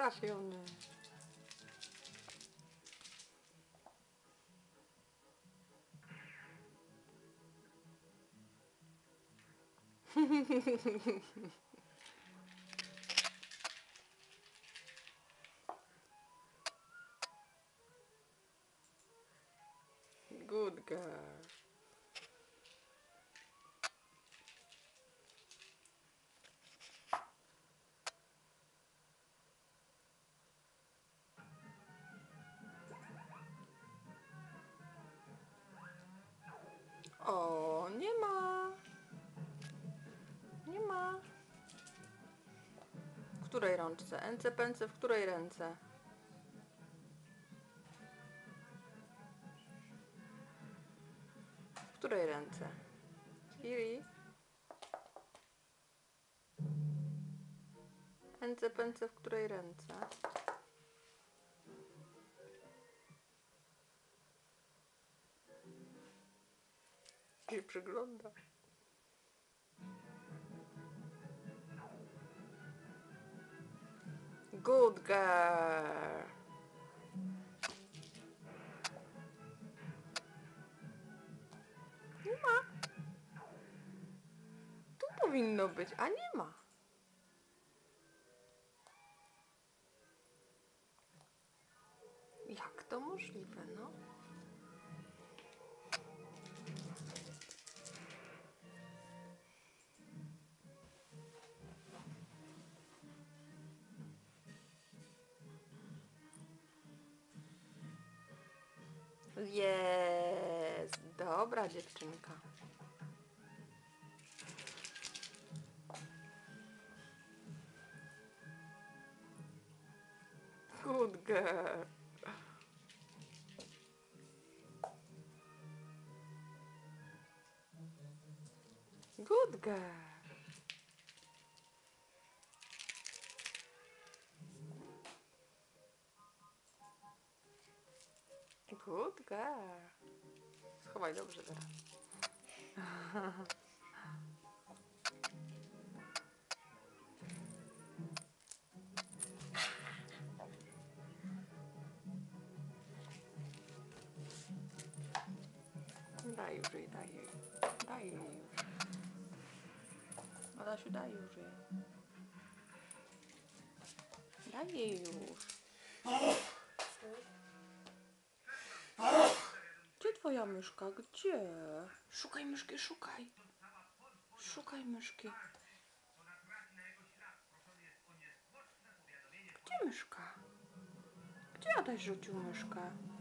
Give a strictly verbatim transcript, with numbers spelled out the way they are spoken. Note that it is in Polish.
przestraszony. Good girl. O, nie ma. Nie ma. W której rączce? Ence pęce w której ręce? W której ręce? Kiri? Ence pęce w której ręce? Się przygląda. Good girl. Nie ma. Tu powinno być, a nie ma. Jak to możliwe, no? Jest. Dobra dziewczynka. Good girl. Good girl. Good girl. Schowaj dobrze teraz. Daj już jej, daj jej. Daj jej już. Adasiu, daj już jej. Daj jej już. Gdzie twoja myszka? Gdzie? Szukaj myszki, szukaj. Szukaj myszki. Gdzie myszka? Gdzie Adaś rzucił myszkę?